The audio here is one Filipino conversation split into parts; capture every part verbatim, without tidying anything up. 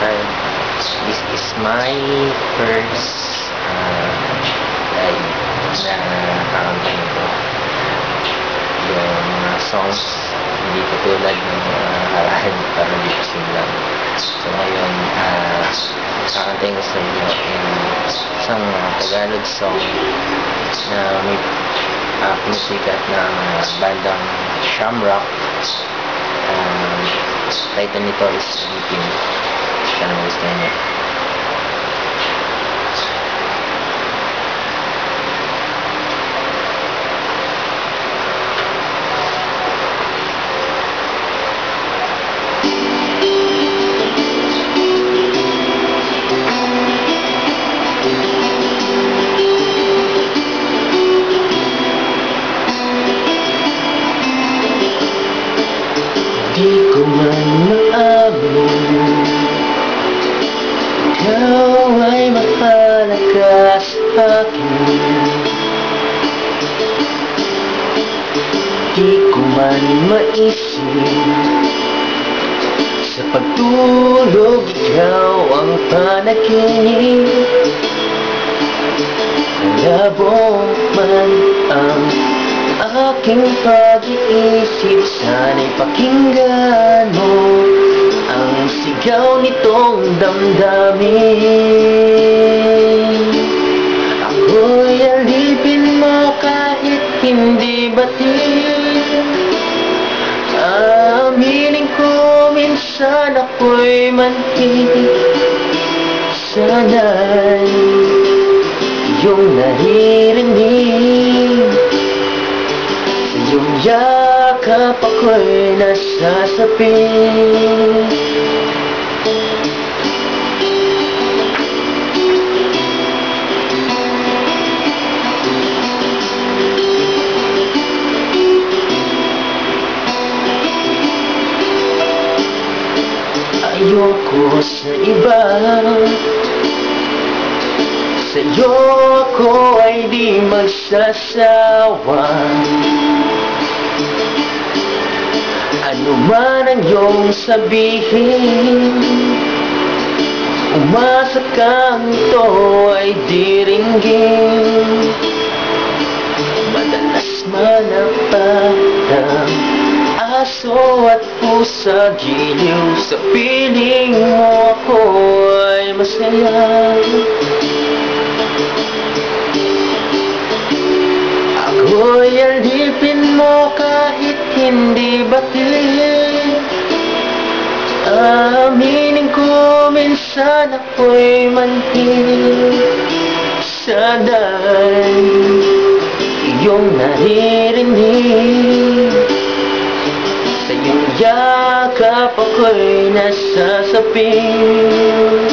Ayun. This is my first uh, live na kakanta nito. Yung mga songs hindi katulad ng mga harahan para lip-sync lang. So ngayon, uh, kakantayin ko sa inyo in isang uh, Tagalog song na may uh, pinasikat ng uh, bandang Shamrock. Um, title nito is Sleeping. Sana magustuhan niyo. Di ko man maamin ikaw ay mahalaga sa akin. Di ko man maisip sa pagtulog ikaw ang panaginip. Malabo man ang aking pag-iisip, sana'y pakinggan mo ang sigaw nitong damdamin. Ako'y alipin mo kahit hindi batid. Aminin ko minsan ako'y manhid. Sana'y iyong naririnig. Yung yakap ako'y nasasapin. Ayoko sa iba, sa'yo ako ay di magsasawa. Ano man ang iyong sabihin, umasa kang ito ay diringgin. Madalas manaparang aso at pusa, giliw sa piling mo ako ay masaya. Ako'y alipin mo kahit hindi batid. Aminin ko minsan ako'y manhid. Sana'y iyong naririnig. Sa iyong yakap ako'y nasasapin.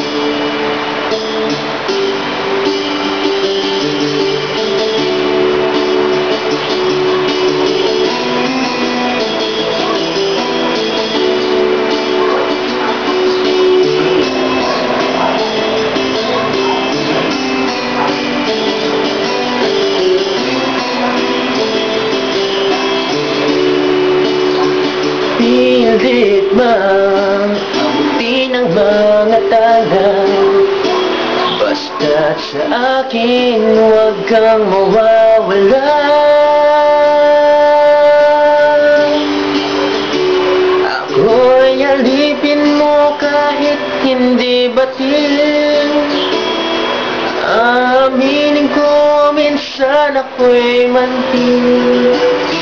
Pilit man abuti ng mga talang, basta't sa akin huwag kang mawawala. Ako'y alipin mo kahit hindi batid. Aminin ko minsan ako'y manhid.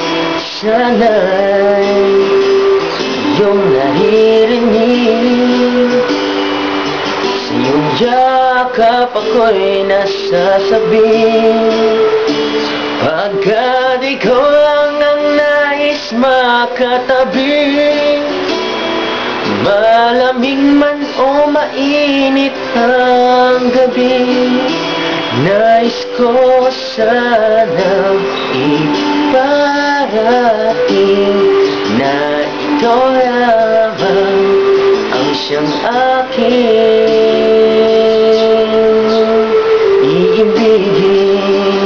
Sana'y iyong naririnig. Sa iyong yakap ako'y nasasabing. Pagkat ikaw lang ang nais makatabi, malamig man o mainit ang gabi, nais ko sanang iparating na ikaw lamang ang siyang aking iibigin.